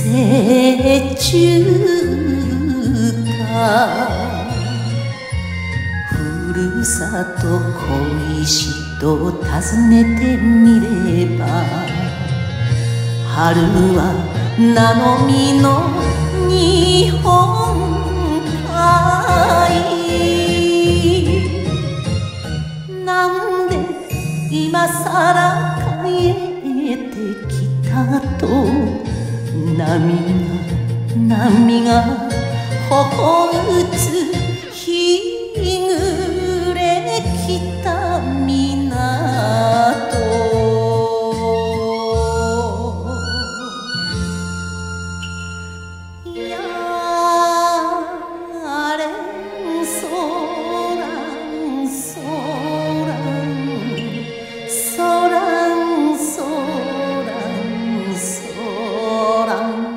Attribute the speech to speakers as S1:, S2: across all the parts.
S1: 成中かふるさと恋しと尋ねてみれば春は名の実の日本海なんで今さら帰ってきたと波が頬打つ日暮れきた港やれんそらんそらんそらんそらんそらん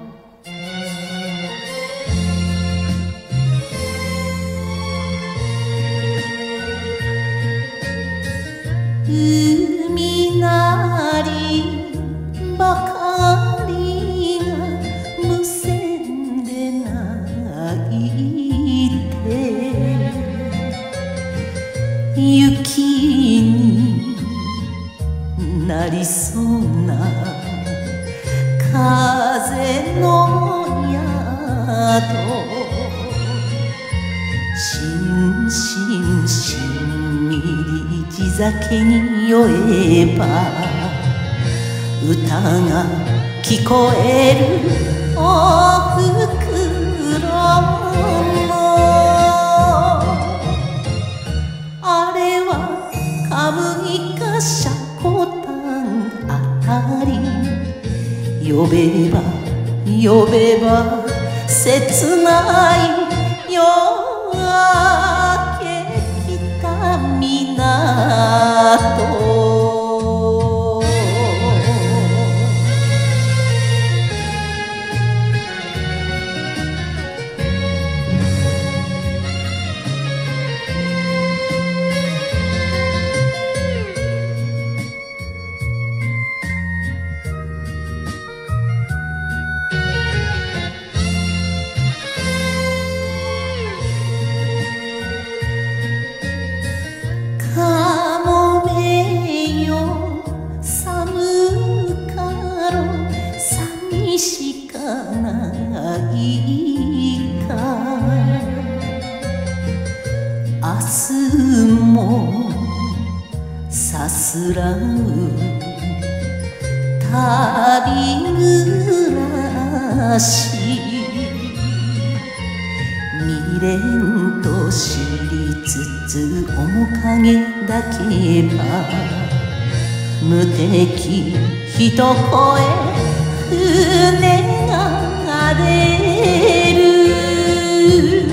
S1: 海なりばかりが無線で泣いて雪になりそうな風の宿しんしんしんみり地酒に酔えば歌が聞こえるおふくろのあれはカムイかシャコタンあたり呼べば呼べば切ない夜明けきた港かもめよ寒かろ寂しかないか明日もさすらう旅暮らし未練と知りつつ面影だけば無敵一声船が出る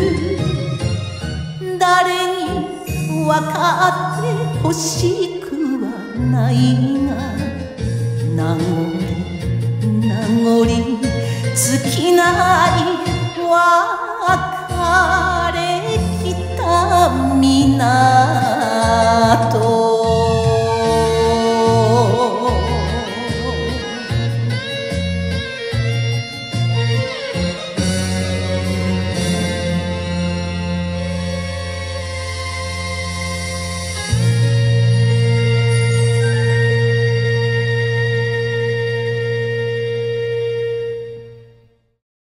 S1: 誰に分かってほしくはないが名残尽きない別れきた港